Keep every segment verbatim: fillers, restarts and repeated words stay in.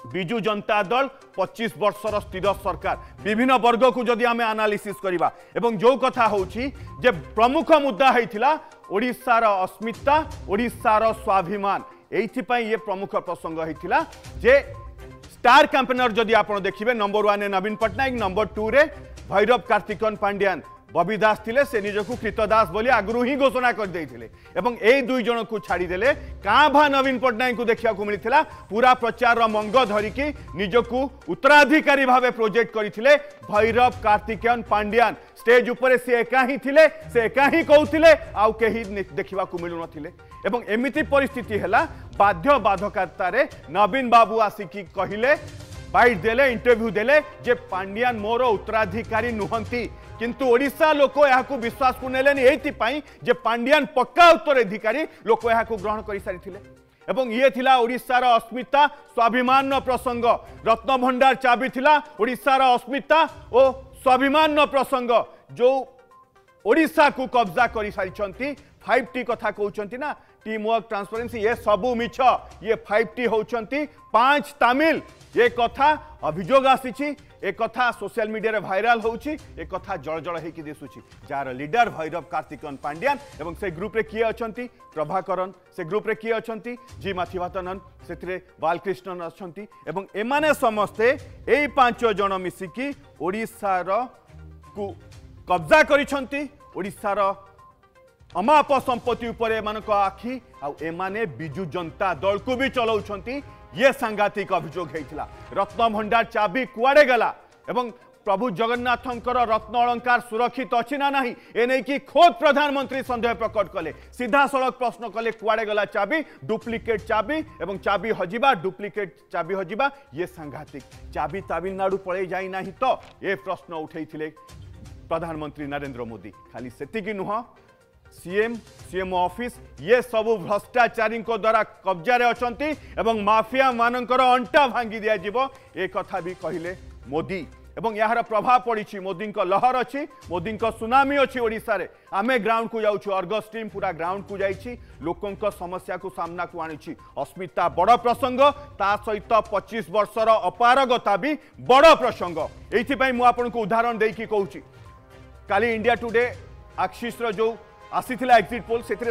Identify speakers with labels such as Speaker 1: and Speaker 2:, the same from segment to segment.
Speaker 1: बिजु जनता दल पच्चीस वर्षर स्थिर सरकार विभिन्न वर्ग को जदि आम एनालिसिस करवा एवं जो कथा होची जे प्रमुख मुद्दा होता ओडिशार अस्मिता ओडिशार स्वाभिमान एइथिपाई ये प्रमुख प्रसंग होता जे स्टार कैंपेनर जदि आप देखिए number one Naveen Patnaik number two रे भैरव कार्तिकन पांड्यान बबी दास थिले से निजकू कृतदास बोली आगु ही घोषणा कर देइथिले एवं ए दुई जन को छाड़ीदेले काँ भा नवीन पट्टनायक को देखा मिलता पूरा प्रचार मंग धरिकी निजकू उत्तराधिकारी भाव प्रोजेक्ट करथिले भैरव कार्तिकेयन पांड्यान स्टेज उपरे से एका ही थिले से एका ही कहूथिले आउ केही देखिबा को मिलु नथिले एवं एमिति परिस्थिति हैला बाध्य बाधकता रे नवीन बाबू आसिकी कहिले बाइट देले इंटरव्यू देले जे पांड्यान मोर उत्तराधिकारी नुहंती किंतु ओडिशा लोक यहाँ विश्वास को नेलेनी एइथिपाई जे पांड्यान पक्का उत्तराधिकारी लोक यहाँ ग्रहण कर सारी एवं ये थिला ओडिशार अस्मिता स्वाभिमान प्रसंग रत्न भंडार चाबी थिला ओडिशार अस्मिता और स्वाभिमान प्रसंग जो ओडिशा को कब्जा कर सारी फाइव टी कथा कहते ना टीम वर्क ट्रांसपेरेंसी ये सबू मिछ ये फाइव टी होचंती पांच तामिल ये कथा अभियोग आसी एक कथा सोशल मीडिया रे भाइराल होची एक कथा जड़ जड़ होकी दिसुची जार लीडर भैरव कार्तिकन पांड्यान एवं से ग्रुप रे किए अछंती प्रभाकरन से ग्रुप रे किए अछंती जी माथिवातनन सेतिरे बालकृष्णन अछंती एवं एमाने समस्ते एई पांच जन मिसिकी ओडिशार को कब्जा करिसंती ओडिशार अमाप संपत्ति उपर एमानक आखि आउ एमाने बिजु जनता दल को भी चलाउछंती ये सांघातिक अभियोग होता रत्न भंडार चाबी कुआड़े गला एवं प्रभु जगन्नाथंकर रत्न अलंकार सुरक्षित अच्छी ना नहीं एने की खोद प्रधानमंत्री संदेह प्रकट कले सीधा सड़क प्रश्न कले कुआड़े गला चाबी डुप्लिकेट चाबी एवं चाबी हजिबा डुप्लिकेट चाबी हजिबा ये सांघातिक चाबी तमिलनाडु पड़े जाई नहीं तो ये प्रश्न उठे प्रधानमंत्री नरेंद्र मोदी खाली सेतिकी नुह सीएम सीएम ऑफिस ये सबु भ्रष्टाचारी द्वारा कब्जा अछंती एवं माफिया मानकर अंटा भांगी दिया जीवो ए कथा भी कहिले मोदी एवं यार प्रभाव पड़ी मोदी लहर अच्छी मोदी सुनामी अच्छी ओडिशा रे आमे ग्राउंड को जाऊँ अर्गस टीम पूरा ग्राउंड को जाइए लोकों समस्या को सामना को आनी अस्मिता बड़ प्रसंग ता सहित पच्चीस वर्षर अपारगता भी बड़ प्रसंग ये मुझे उदाहरण देकी कहूँ काली इंडिया टुडे आक्सिस जो आसीथिला एग्जिट पोल से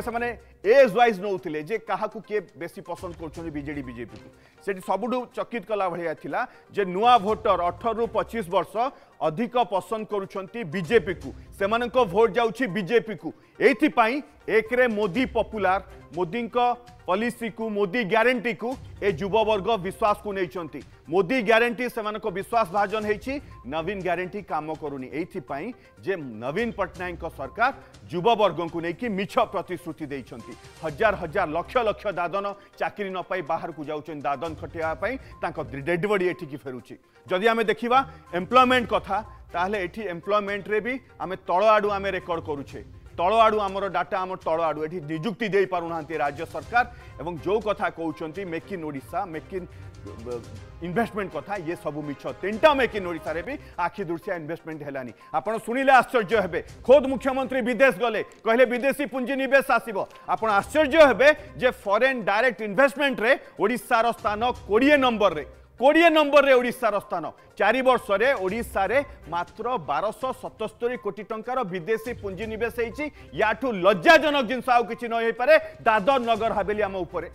Speaker 1: एज वाइज नौथिले जे काहाकू किए बेसी पसंद कर बीजेडी बीजेपी को सेठी सबुठू चकित कला भलिया थिला जे नुआ भोटर अठारह रु पच्चीस वर्ष अधिक पसंद करुछंती बीजेपी को सेमानक भोट जाउछि बीजेपी को एथिपाई एक रे मोदी पॉपुलर मोदी पॉलिसी को मोदी ग्यारंटी को ए युववर्ग विश्वास को नहीं मोदी ग्यारंटी से विश्वास भाजन होती नवीन ग्यारंटी काम करूनी एथिपाई जे नवीन पट्टनायक सरकार युववर्ग को लेकिन मिछ प्रतिश्रुति देइछंती हजार हजार लक्ष लक्ष दादन चाकरी न पाई बाहर को जाउछन दादन खटियापाई तांको डेड बॉडी एठी फेरुची जदि आमे देखिबा एम्प्लॉयमेंट कथा ताहले एठी एम्प्लॉयमेंट रे भी आमे तळ आडू आमे रेकॉर्ड करूछे तळ आडू आमर डाटा आम तळ आडू एठी नियुक्ति दे पारुनांती राज्य सरकार एवं जो कथा कहउछंती make in Odisha make in investment कथा ये सबू मिछ तीनटा मेक इन ओडिशा रे भी आखि दुर्सिया इन्वेस्टमेंट हेलानी आपण सुनिले आश्चर्य हेबे खोद मुख्यमंत्री विदेश गले कहले विदेशी पुंजी निवेश आसीबो आपण आश्चर्य हेबे जे फॉरेन डायरेक्ट इन्वेस्टमेंट रे ओडिशा रो स्थान बीस नंबर रे बीस नंबर रे ओडिशा स्थान चारि वर्ष रे ओडिशा रे मात्र बारश सतस्तरी कोटी टंकार विदेशी पुंजी निवेश होइछि याठू लज्जाजनक जिनस आउ किछि न होई पारे दादर नगर हवेली आम उपरे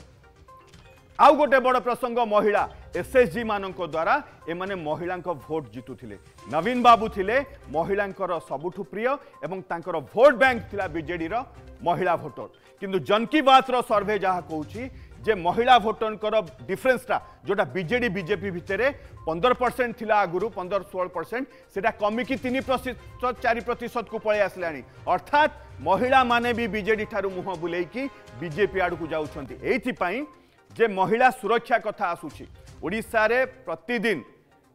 Speaker 1: आउ गोटे बड़ प्रसंग महिला एसएसजी मानक द्वारा एमाने महिला भोट जितुथिले नवीन बाबू थिले महिलांकर सबुठु प्रिय एवं तांकर भोट बैंक थिला बीजेडी रो महिला भोटर किंतु जन की बात रो सर्वे जहा कहूछि जे महिला भोटर डिफरेंसटा जोटा बीजेडी बीजेपी भितर पंद्रह परसेंट थिला आगुरु पंद्रह सोलह परसेंट सेटा कमिकी तीन प्रतिशत चार प्रतिशत को पळे आसलानी अर्थात महिला माने भी बीजेडी ठारू मुह बुलेकी बीजेपी आड़ को जाउछंती एथिपाई जे महिला सुरक्षा कथा आसुची ओडिशा रे प्रतिदिन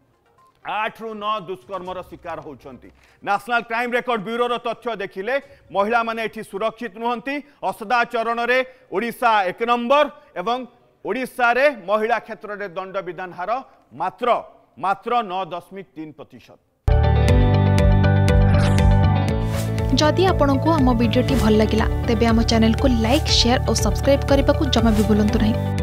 Speaker 1: आठ रु नौ दुष्कर्मर शिकार होउछंती नेशनल क्राइम रिकॉर्ड ब्यूरो रो तथ्य देखिले महिला माने एठी सुरक्षित नुहंती असदाचरण रे ओडिशा एक नंबर एवं ओडिशा रे महिला क्षेत्र रे दंड विधान हार मात्र मात्र नौ दशमिक तीन प्रतिशत।
Speaker 2: जदि आपंक आम भिडी भल लगा तेब आम चैनल को लाइक शेयर और सब्सक्राइब करने को जमा भी भूलु नहीं।